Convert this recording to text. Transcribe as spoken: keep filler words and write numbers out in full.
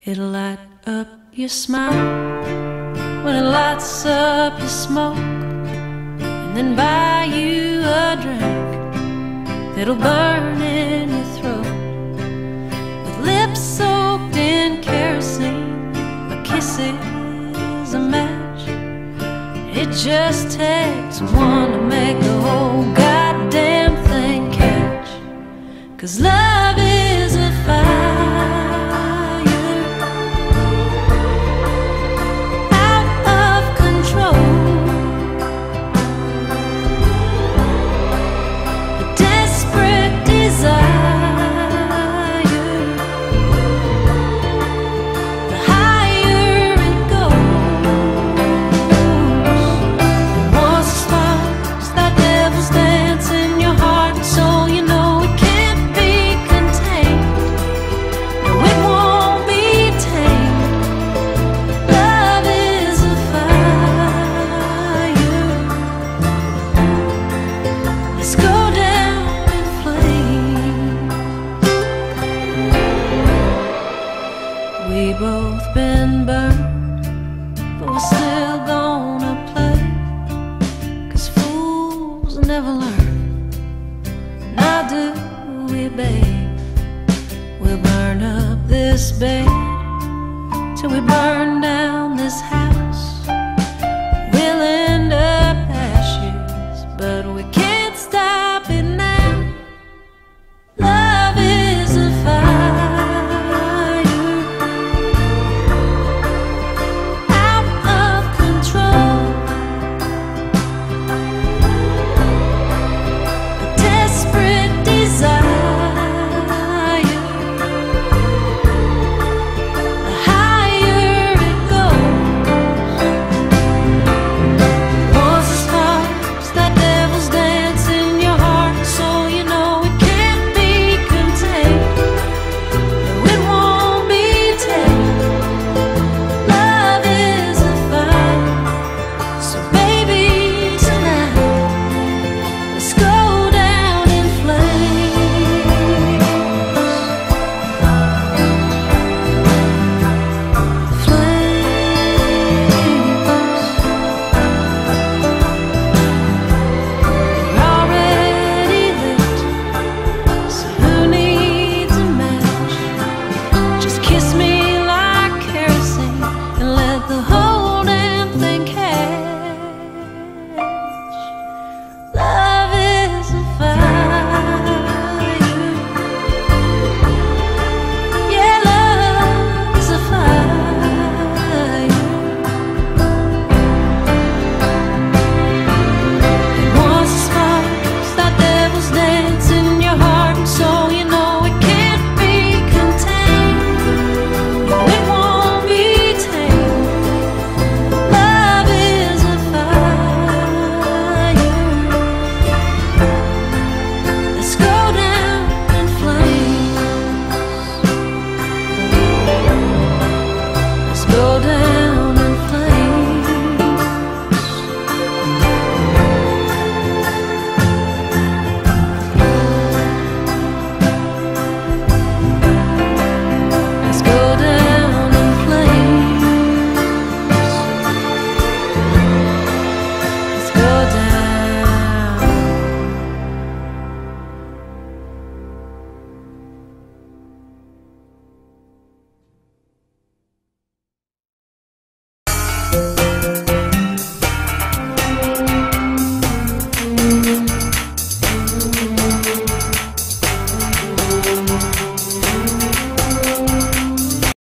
It'll light up your smile when it lights up your smoke, and then buy you a drink that'll burn in your throat. With lips soaked in kerosene, a kiss is a match. It just takes one to make the whole goddamn thing catch. 'Cause love is a fire we both been burned, but we're still gonna play. 'Cause fools never learn, now do we, babe? We'll burn up this bed till we burn down